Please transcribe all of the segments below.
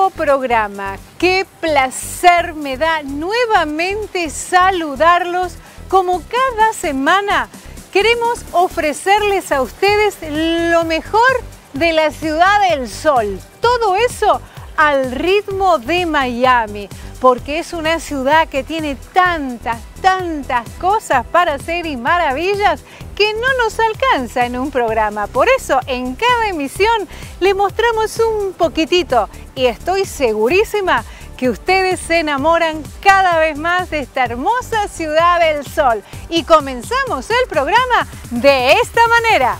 nuevo programa. Qué placer me da nuevamente saludarlos. Como cada semana queremos ofrecerles a ustedes lo mejor de la Ciudad del Sol. Todo eso al ritmo de Miami, porque es una ciudad que tiene tantas cosas para hacer y maravillas que no nos alcanza en un programa. Por eso en cada emisión le mostramos un poquitito y estoy segurísima que ustedes se enamoran cada vez más de esta hermosa Ciudad del Sol. Y comenzamos el programa de esta manera.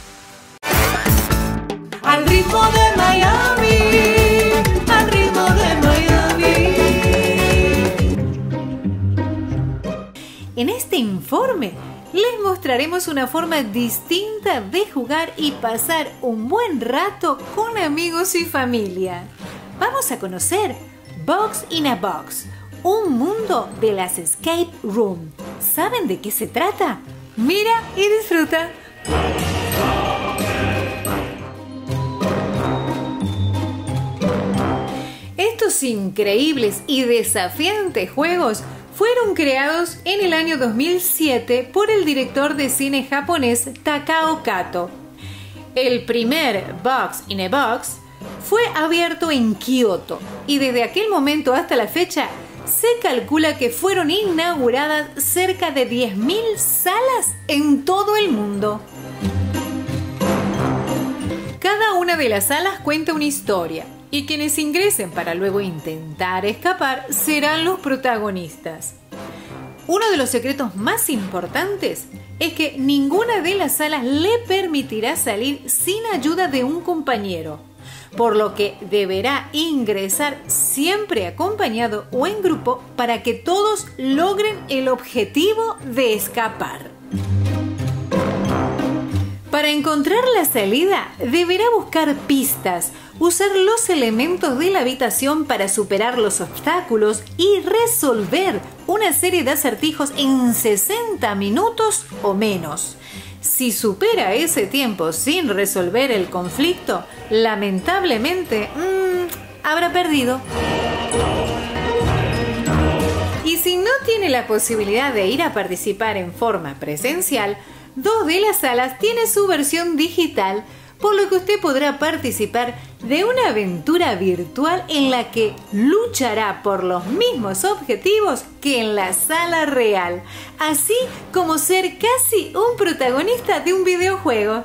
Al ritmo de Miami, al ritmo de Miami. En este informe les mostraremos una forma distinta de jugar y pasar un buen rato con amigos y familia. Vamos a conocer Box in a Box, un mundo de las escape room. ¿Saben de qué se trata? Mira y disfruta. Estos increíbles y desafiantes juegos fueron creados en el año 2007 por el director de cine japonés Takao Kato. El primer Box in a Box fue abierto en Kioto y desde aquel momento hasta la fecha se calcula que fueron inauguradas cerca de 10.000 salas en todo el mundo. Cada una de las salas cuenta una historia y quienes ingresen para luego intentar escapar serán los protagonistas. Uno de los secretos más importantes es que ninguna de las salas le permitirá salir sin ayuda de un compañero, por lo que deberá ingresar siempre acompañado o en grupo para que todos logren el objetivo de escapar. Para encontrar la salida, deberá buscar pistas, usar los elementos de la habitación para superar los obstáculos y resolver una serie de acertijos en 60 minutos o menos. Si supera ese tiempo sin resolver el conflicto, lamentablemente, habrá perdido. Y si no tiene la posibilidad de ir a participar en forma presencial, dos de las salas tienen su versión digital, por lo que usted podrá participar de una aventura virtual en la que luchará por los mismos objetivos que en la sala real, así como ser casi un protagonista de un videojuego.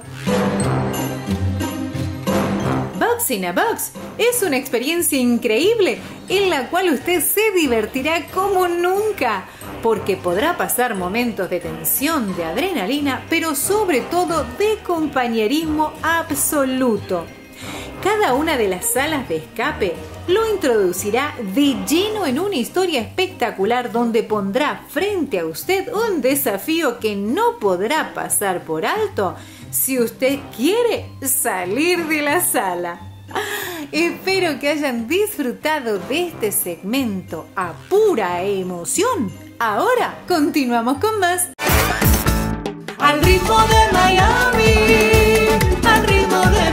Box in a Box es una experiencia increíble en la cual usted se divertirá como nunca, porque podrá pasar momentos de tensión, de adrenalina, pero sobre todo de compañerismo absoluto. Cada una de las salas de escape lo introducirá de lleno en una historia espectacular donde pondrá frente a usted un desafío que no podrá pasar por alto si usted quiere salir de la sala. Espero que hayan disfrutado de este segmento a pura emoción. Ahora continuamos con más. Al ritmo de Miami, al ritmo de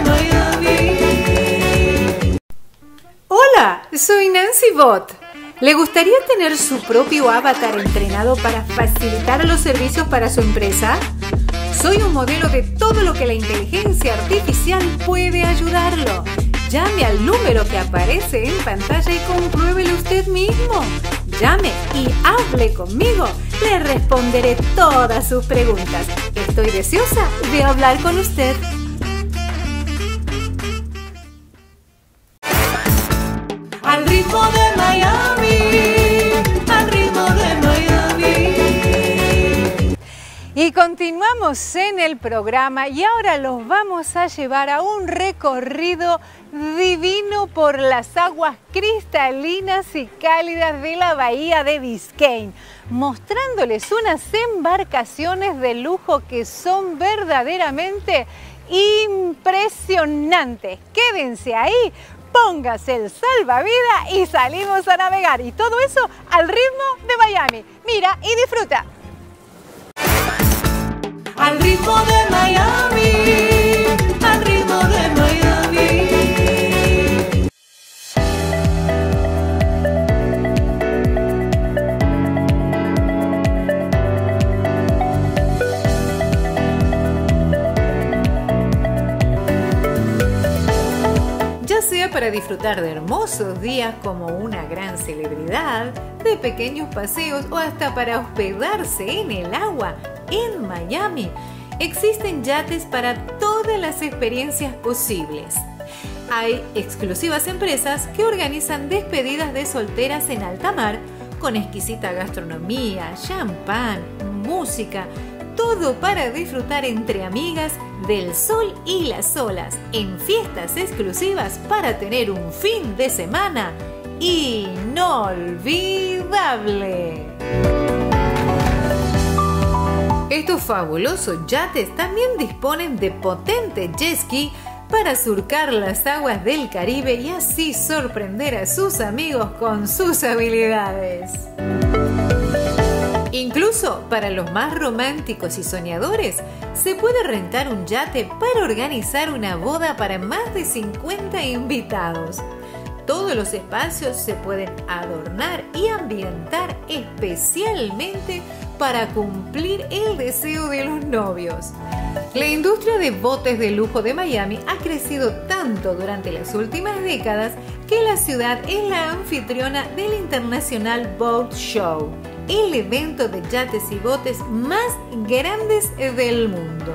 Miami. Hola, soy Nancy Bot. ¿Le gustaría tener su propio avatar entrenado para facilitar los servicios para su empresa? Soy un modelo de todo lo que la inteligencia artificial puede ayudarlo. Llame al número que aparece en pantalla y compruébelo usted mismo. Llame y hable conmigo. Le responderé todas sus preguntas. Estoy deseosa de hablar con usted. Al ritmo de Miami, al ritmo de Miami. Y continuamos en el programa y ahora los vamos a llevar a un recorrido divino por las aguas cristalinas y cálidas de la bahía de Biscayne, mostrándoles unas embarcaciones de lujo que son verdaderamente impresionantes. Quédense ahí, póngase el salvavidas y salimos a navegar. Y todo eso al ritmo de Miami. Mira y disfruta. Al ritmo de Miami, al ritmo de Miami. ya sea para disfrutar de hermosos días como una gran celebridad, de pequeños paseos o hasta para hospedarse en el agua en Miami. Existen yates para todas las experiencias posibles. Hay exclusivas empresas que organizan despedidas de solteras en alta mar con exquisita gastronomía, champán, música, todo para disfrutar entre amigas del sol y las olas en fiestas exclusivas para tener un fin de semana inolvidable. Estos fabulosos yates también disponen de potente jet ski para surcar las aguas del Caribe y así sorprender a sus amigos con sus habilidades. Incluso para los más románticos y soñadores, se puede rentar un yate para organizar una boda para más de 50 invitados. Todos los espacios se pueden adornar y ambientar especialmente para cumplir el deseo de los novios. La industria de botes de lujo de Miami ha crecido tanto durante las últimas décadas que la ciudad es la anfitriona del International Boat Show, el evento de yates y botes más grandes del mundo.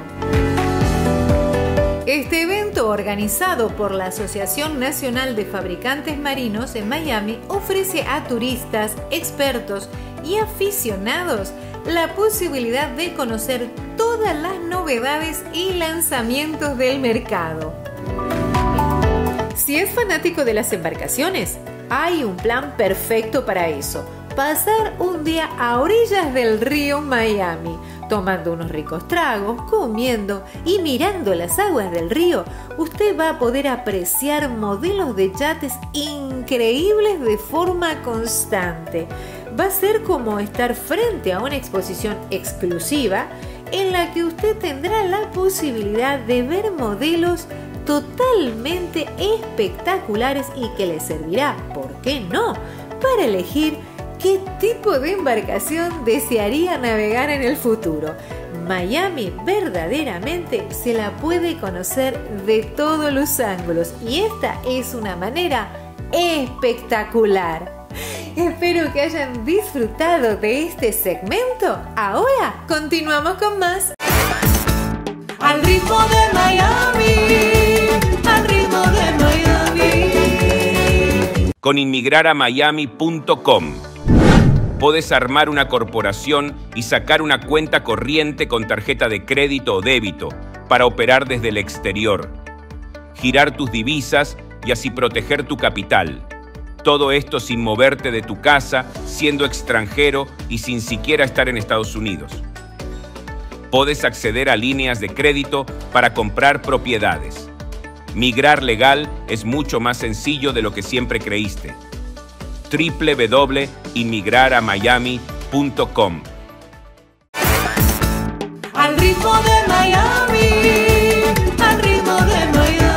Este evento, organizado por la Asociación Nacional de Fabricantes Marinos en Miami, ofrece a turistas, expertos y aficionados la posibilidad de conocer todas las novedades y lanzamientos del mercado. Si es fanático de las embarcaciones, hay un plan perfecto para eso. Pasar un día a orillas del río Miami, tomando unos ricos tragos, comiendo y mirando las aguas del río, usted va a poder apreciar modelos de yates increíbles de forma constante. Va a ser como estar frente a una exposición exclusiva en la que usted tendrá la posibilidad de ver modelos totalmente espectaculares y que le servirá, ¿por qué no?, para elegir qué tipo de embarcación desearía navegar en el futuro. Miami verdaderamente se la puede conocer de todos los ángulos y esta es una manera espectacular. Espero que hayan disfrutado de este segmento. Ahora continuamos con más. Al ritmo de Miami, al ritmo de Miami. Con inmigraramiami.com podés armar una corporación y sacar una cuenta corriente con tarjeta de crédito o débito para operar desde el exterior, girar tus divisas y así proteger tu capital. Todo esto sin moverte de tu casa, siendo extranjero y sin siquiera estar en Estados Unidos. Podés acceder a líneas de crédito para comprar propiedades. Migrar legal es mucho más sencillo de lo que siempre creíste. www.inmigraramiami.com. Al ritmo de Miami, al ritmo de Miami.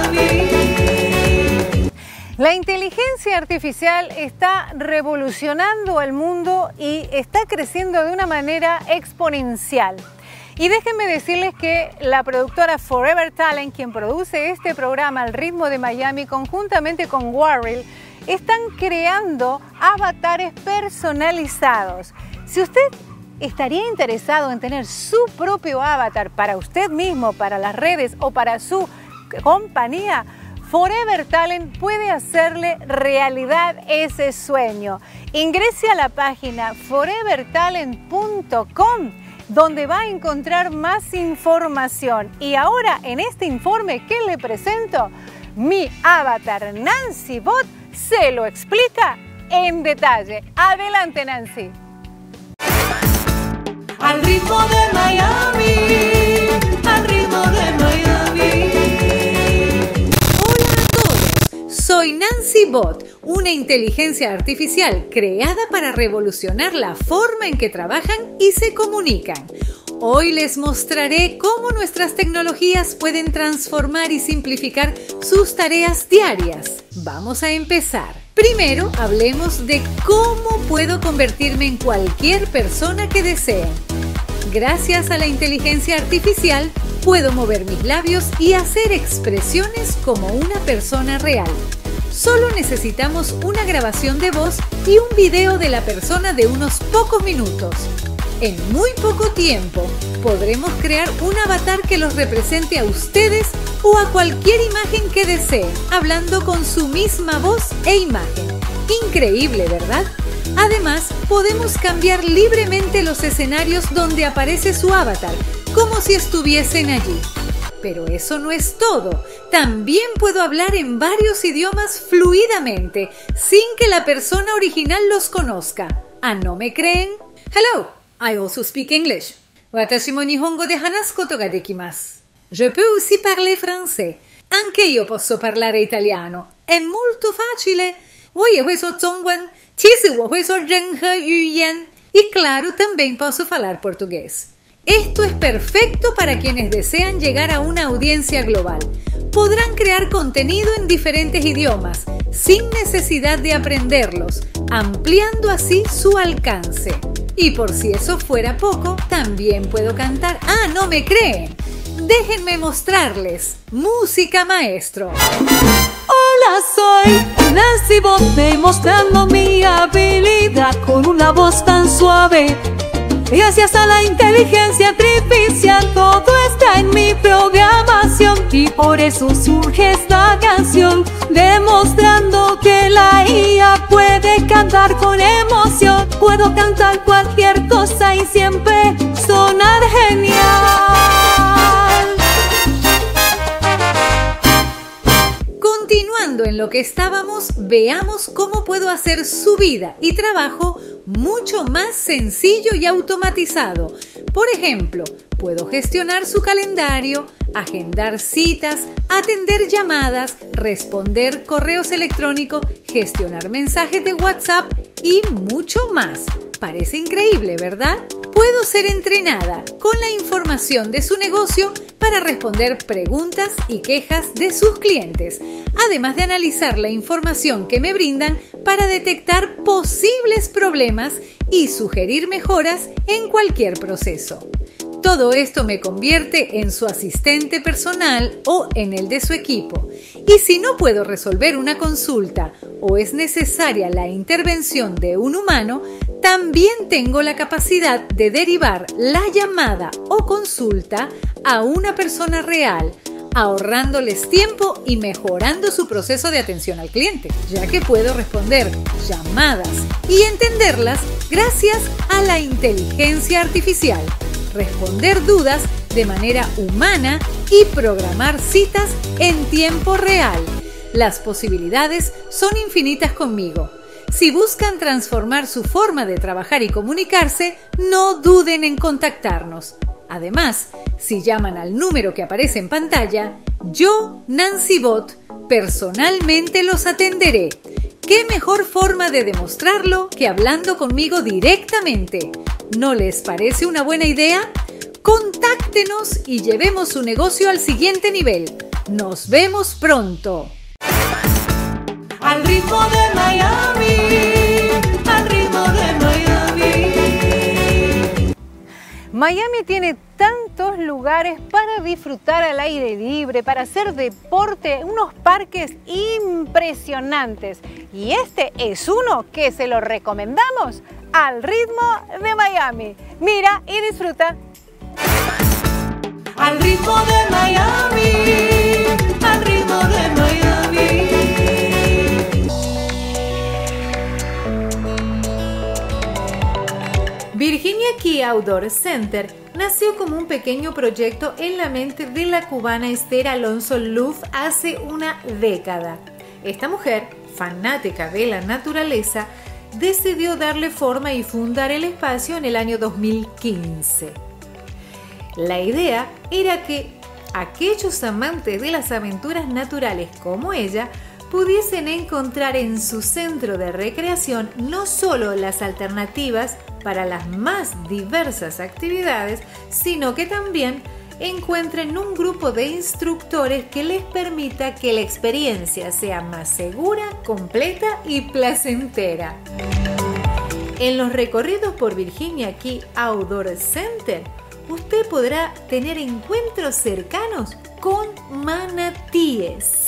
La inteligencia artificial está revolucionando el mundo y está creciendo de una manera exponencial. Y déjenme decirles que la productora Forever Talent, quien produce este programa Al ritmo de Miami, conjuntamente con Warrell, están creando avatares personalizados. Si usted estaría interesado en tener su propio avatar para usted mismo, para las redes o para su compañía, Forever Talent puede hacerle realidad ese sueño. Ingrese a la página forevertalent.com, donde va a encontrar más información. Y ahora, en este informe que le presento, mi avatar Nancy Bot se lo explica en detalle. Adelante, Nancy. Al ritmo de Miami, al ritmo de Miami. Hola a todos, soy Nancy Bot, una inteligencia artificial creada para revolucionar la forma en que trabajan y se comunican. Hoy les mostraré cómo nuestras tecnologías pueden transformar y simplificar sus tareas diarias. Vamos a empezar. Primero, hablemos de cómo puedo convertirme en cualquier persona que desee. Gracias a la inteligencia artificial, puedo mover mis labios y hacer expresiones como una persona real. Solo necesitamos una grabación de voz y un video de la persona de unos pocos minutos. En muy poco tiempo podremos crear un avatar que los represente a ustedes o a cualquier imagen que deseen, hablando con su misma voz e imagen. Increíble, ¿verdad? Además, podemos cambiar libremente los escenarios donde aparece su avatar, como si estuviesen allí. Pero eso no es todo. También puedo hablar en varios idiomas fluidamente, sin que la persona original los conozca. ¿Ah, no me creen? Hello, I also speak English. Watashi mo nihongo de hanasu koto ga dekimasu. Je peux aussi parler français. Anche io posso parlare italiano. È molto facile. 我也会说中文. 其实我会说任何语言. Y claro, también puedo hablar portugués. Esto es perfecto para quienes desean llegar a una audiencia global. Podrán crear contenido en diferentes idiomas, sin necesidad de aprenderlos, ampliando así su alcance. Y por si eso fuera poco, también puedo cantar. ¡Ah, no me creen! Déjenme mostrarles. Música, maestro. Hola, soy Nancy Bot, demostrando mi habilidad con una voz tan suave. Gracias a la inteligencia artificial, todo está en mi programación y por eso surge esta canción, demostrando que la IA puede cantar con emoción. Puedo cantar cualquier cosa y siempre sonar genial. Continuando en lo que estábamos, veamos cómo puedo hacer su vida y trabajo mucho más sencillo y automatizado. Por ejemplo, puedo gestionar su calendario, agendar citas, atender llamadas, responder correos electrónicos, gestionar mensajes de WhatsApp y mucho más. Parece increíble, ¿verdad? Puedo ser entrenada con la información de su negocio para responder preguntas y quejas de sus clientes, además de analizar la información que me brindan para detectar posibles problemas y sugerir mejoras en cualquier proceso. Todo esto me convierte en su asistente personal o en el de su equipo. Y si no puedo resolver una consulta o es necesaria la intervención de un humano, también tengo la capacidad de derivar la llamada o consulta a una persona real, ahorrándoles tiempo y mejorando su proceso de atención al cliente, ya que puedo responder llamadas y entenderlas gracias a la inteligencia artificial, responder dudas de manera humana y programar citas en tiempo real. Las posibilidades son infinitas conmigo. Si buscan transformar su forma de trabajar y comunicarse, no duden en contactarnos. Además, si llaman al número que aparece en pantalla, yo, Nancy Bot, personalmente los atenderé. ¿Qué mejor forma de demostrarlo que hablando conmigo directamente? ¿No les parece una buena idea? Contáctenos y llevemos su negocio al siguiente nivel. Nos vemos pronto. Al ritmo de Miami, al ritmo de Miami. Miami tiene tantos lugares para disfrutar al aire libre, para hacer deporte, unos parques impresionantes. Y este es uno que se lo recomendamos, Al ritmo de Miami. Mira y disfruta. Al ritmo de Miami, al ritmo de Miami. Virginia Key Outdoor Center nació como un pequeño proyecto en la mente de la cubana Esther Alonso Luf hace una década. Esta mujer, fanática de la naturaleza, decidió darle forma y fundar el espacio en el año 2015. La idea era que aquellos amantes de las aventuras naturales como ella pudiesen encontrar en su centro de recreación no solo las alternativas para las más diversas actividades, sino que también encuentren un grupo de instructores que les permita que la experiencia sea más segura, completa y placentera. En los recorridos por Virginia Key Outdoor Center, usted podrá tener encuentros cercanos con manatíes. Sí,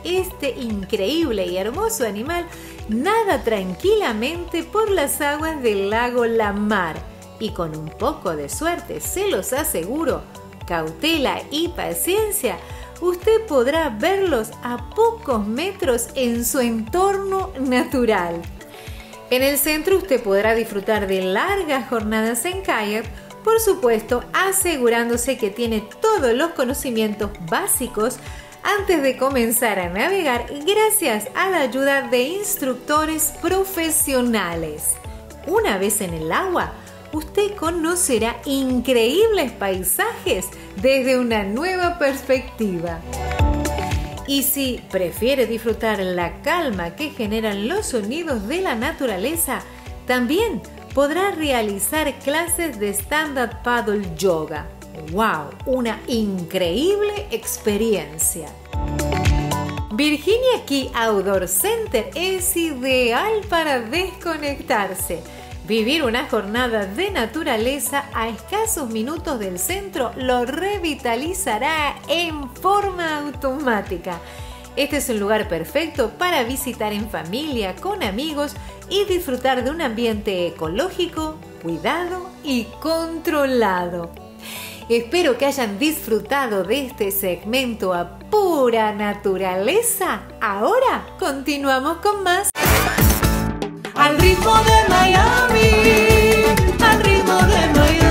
este increíble y hermoso animal nada tranquilamente por las aguas del lago Lamar y con un poco de suerte, se los aseguro, cautela y paciencia, usted podrá verlos a pocos metros en su entorno natural. En el centro usted podrá disfrutar de largas jornadas en kayak, por supuesto asegurándose que tiene todos los conocimientos básicos antes de comenzar a navegar gracias a la ayuda de instructores profesionales. Una vez en el agua, usted conocerá increíbles paisajes desde una nueva perspectiva. Y si prefiere disfrutar la calma que generan los sonidos de la naturaleza, también podrá realizar clases de stand-up paddle yoga. ¡Wow! Una increíble experiencia. Virginia Key Outdoor Center es ideal para desconectarse. Vivir una jornada de naturaleza a escasos minutos del centro lo revitalizará en forma automática. Este es un lugar perfecto para visitar en familia, con amigos y disfrutar de un ambiente ecológico, cuidado y controlado. Espero que hayan disfrutado de este segmento a pura naturaleza. Ahora continuamos con más. Al ritmo de Miami, al ritmo de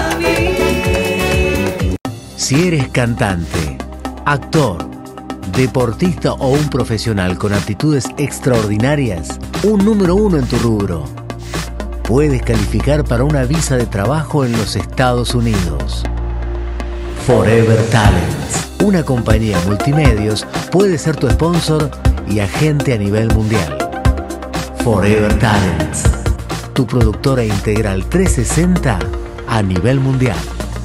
Miami. Si eres cantante, actor, deportista o un profesional con aptitudes extraordinarias, un número 1 en tu rubro, puedes calificar para una visa de trabajo en los Estados Unidos. Forever Talents, una compañía multimedios, puede ser tu sponsor y agente a nivel mundial. Forever Talents, tu productora integral 360 a nivel mundial.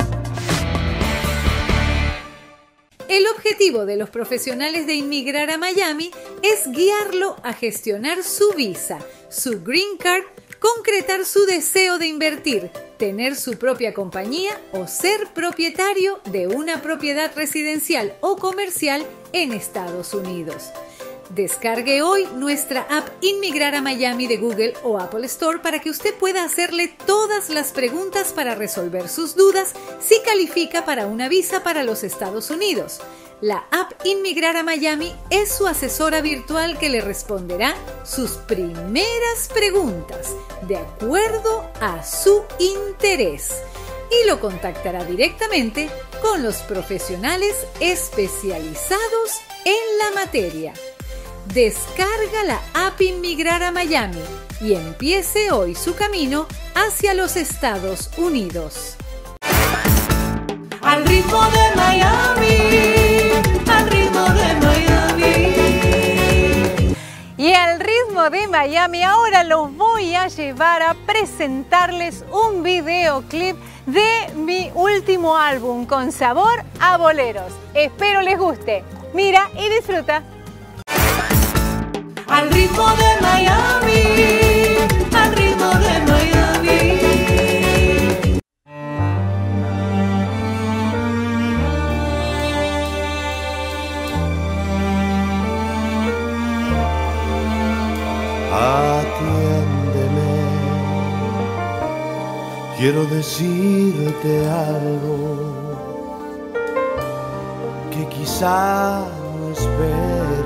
El objetivo de los profesionales de Inmigrar a Miami es guiarlo a gestionar su visa, su green card, concretar su deseo de invertir, tener su propia compañía o ser propietario de una propiedad residencial o comercial en Estados Unidos. Descargue hoy nuestra app Inmigrar a Miami de Google o Apple Store para que usted pueda hacerle todas las preguntas para resolver sus dudas si califica para una visa para los Estados Unidos. La app Inmigrar a Miami es su asesora virtual que le responderá sus primeras preguntas de acuerdo a su interés y lo contactará directamente con los profesionales especializados en la materia. Descarga la app Inmigrar a Miami y empiece hoy su camino hacia los Estados Unidos. Al ritmo de Miami, al ritmo de Miami. Y al ritmo de Miami, ahora los voy a llevar a presentarles un videoclip de mi último álbum con sabor a boleros. Espero les guste. Mira y disfruta. Al ritmo de Miami, al ritmo de Miami. Atiéndeme, quiero decirte algo que quizá no esperes.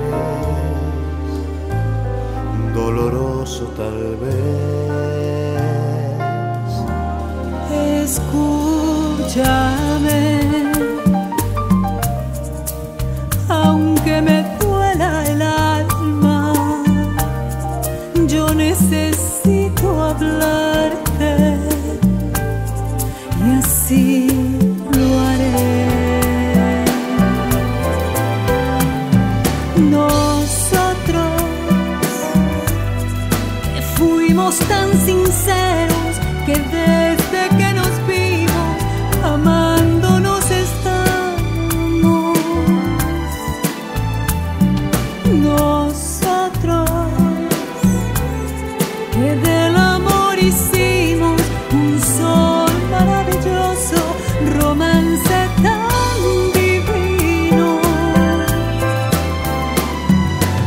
Doloroso tal vez. Escúchame, aunque me duela el alma, yo necesito hablarte y así lo haré. Nosotros fuimos tan sinceros que desde que nos vimos amándonos estamos. Nosotros que del amor hicimos un sol maravilloso, romance tan divino.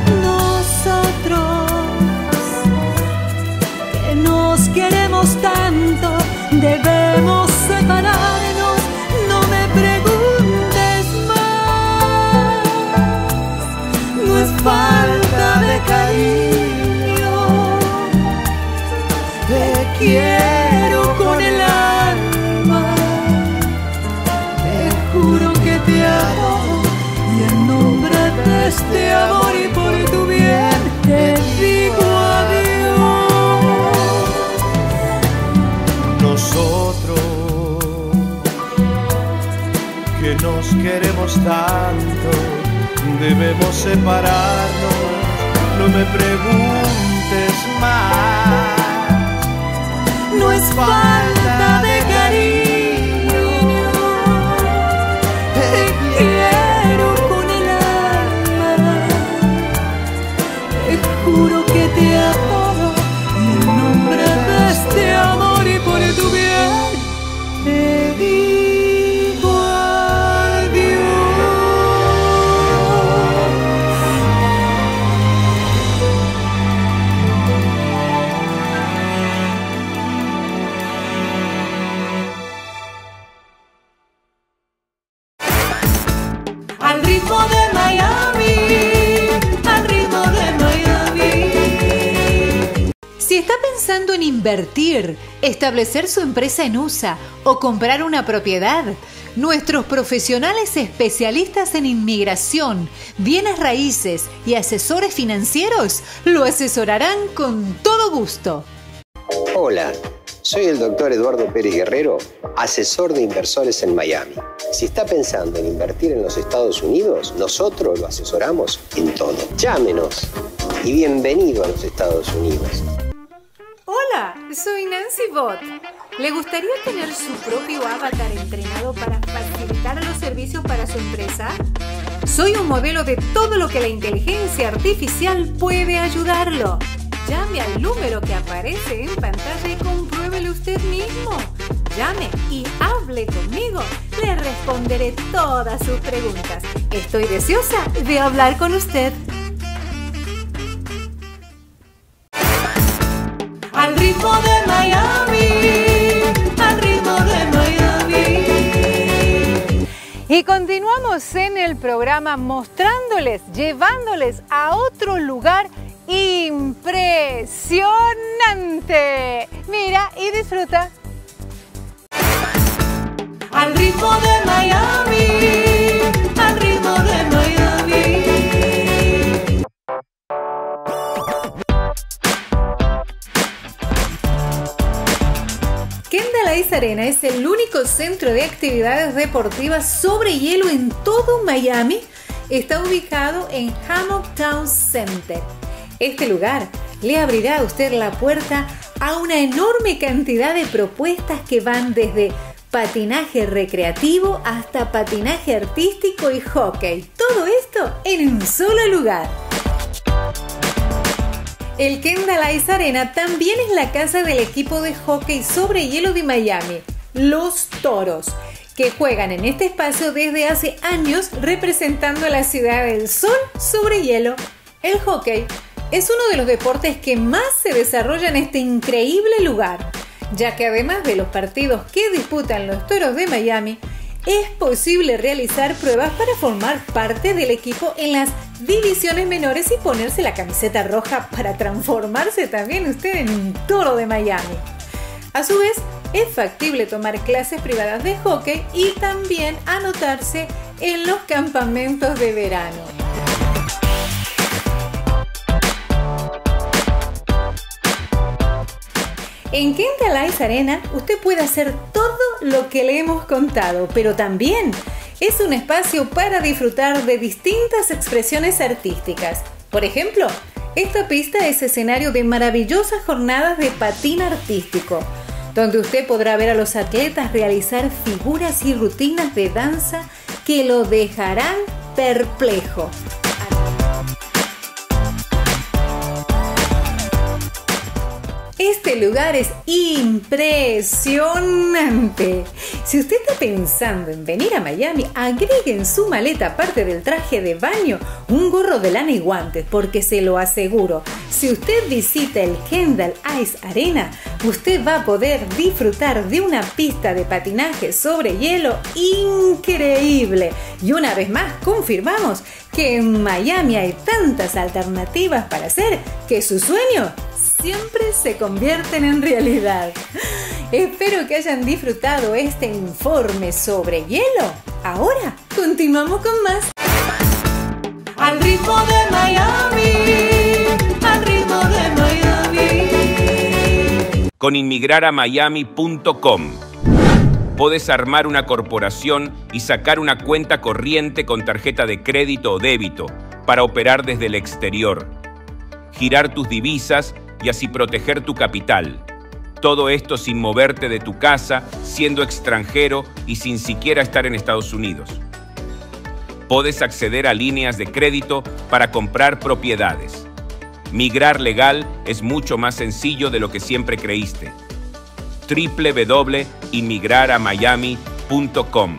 queremos tanto, debemos separarnos. No me preguntes más, no es falta de cariño. Te quiero con el alma, te juro que te amo, y en nombre de este amor y por tu bien te digo adiós. Nosotros que nos queremos tanto, debemos separarnos. No me preguntes más, no es falta de cariño. Te quiero con el alma, te juro que te amo, y en nombre de este amor y por tu bien te digo adiós. Al ritmo de Miami, al ritmo de Miami. Si está pensando en invertir, establecer su empresa en USA o comprar una propiedad, nuestros profesionales especialistas en inmigración, bienes raíces y asesores financieros lo asesorarán con todo gusto. Hola, soy el doctor Eduardo Pérez Guerrero, asesor de inversores en Miami. Si está pensando en invertir en los Estados Unidos, nosotros lo asesoramos en todo. Llámenos y bienvenido a los Estados Unidos. Hola, soy Nancy Bot. ¿Le gustaría tener su propio avatar entrenado para facilitar los servicios para su empresa? Soy un modelo de todo lo que la inteligencia artificial puede ayudarlo. Llame al número que aparece en pantalla y compruébelo usted mismo. Llame y hable conmigo. Le responderé todas sus preguntas. Estoy deseosa de hablar con usted. Al ritmo de Miami, al ritmo de Miami. Y continuamos en el programa mostrándoles, llevándoles a otro lugar impresionante. Mira y disfruta. Al ritmo de Miami, al ritmo de Miami. Kendall Ice Arena es el único centro de actividades deportivas sobre hielo en todo Miami. Está ubicado en Hammock Town Center. Este lugar le abrirá a usted la puerta a una enorme cantidad de propuestas que van desde patinaje recreativo hasta patinaje artístico y hockey. Todo esto en un solo lugar. El Kendall Ice Arena también es la casa del equipo de hockey sobre hielo de Miami, los Toros, que juegan en este espacio desde hace años representando a la ciudad del sol sobre hielo. El hockey es uno de los deportes que más se desarrolla en este increíble lugar, ya que además de los partidos que disputan los Toros de Miami, es posible realizar pruebas para formar parte del equipo en las divisiones menores y ponerse la camiseta roja para transformarse también usted en un Toro de Miami. A su vez, es factible tomar clases privadas de hockey y también anotarse en los campamentos de verano. En Kendall Ice Arena usted puede hacer todo lo que le hemos contado, pero también es un espacio para disfrutar de distintas expresiones artísticas. Por ejemplo, esta pista es escenario de maravillosas jornadas de patín artístico, donde usted podrá ver a los atletas realizar figuras y rutinas de danza que lo dejarán perplejo. Este lugar es impresionante. Si usted está pensando en venir a Miami, agregue en su maleta, aparte del traje de baño, un gorro de lana y guantes, porque se lo aseguro, Si usted visita el Kendall Ice Arena, usted va a poder disfrutar de una pista de patinaje sobre hielo increíble. Y una vez más confirmamos que en Miami hay tantas alternativas para hacer que sus sueños siempre se convierten en realidad. Espero que hayan disfrutado este informe sobre hielo. Ahora continuamos con más. Al ritmo de Miami, al ritmo de Miami. Con inmigraramiami.com podés armar una corporación y sacar una cuenta corriente con tarjeta de crédito o débito para operar desde el exterior, girar tus divisas y así proteger tu capital. Todo esto sin moverte de tu casa, siendo extranjero y sin siquiera estar en Estados Unidos. Podés acceder a líneas de crédito para comprar propiedades. Migrar legal es mucho más sencillo de lo que siempre creíste. www.inmigraramiami.com.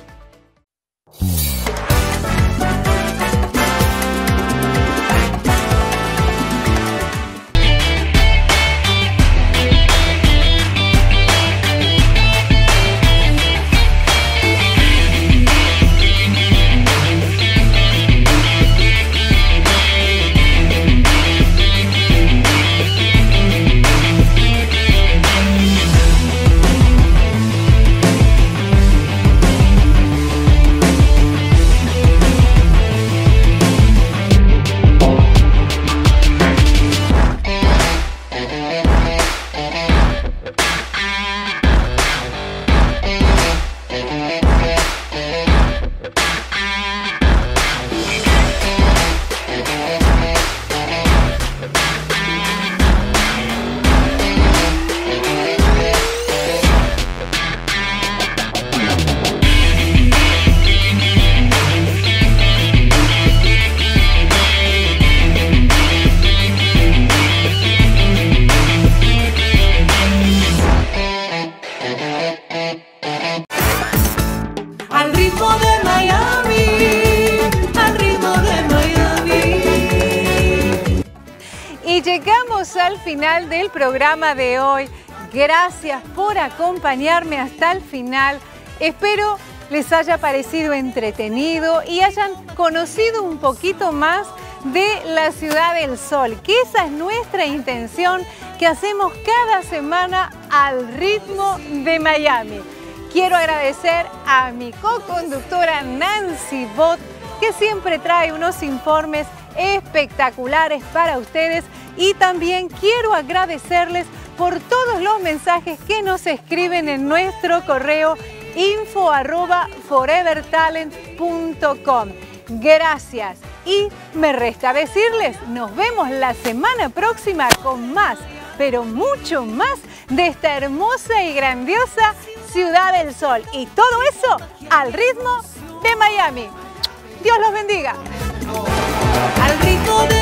Llegamos al final del programa de hoy. Gracias por acompañarme hasta el final. Espero les haya parecido entretenido y hayan conocido un poquito más de la Ciudad del Sol, que esa es nuestra intención, que hacemos cada semana al ritmo de Miami. Quiero agradecer a mi co-conductora Nancy Bott, que siempre trae unos informes espectaculares para ustedes, y también quiero agradecerles por todos los mensajes que nos escriben en nuestro correo info@forevertalent.com. Gracias, y me resta decirles, nos vemos la semana próxima con más, pero mucho más de esta hermosa y grandiosa Ciudad del Sol, y todo eso al ritmo de Miami. Dios los bendiga. Al ritmo de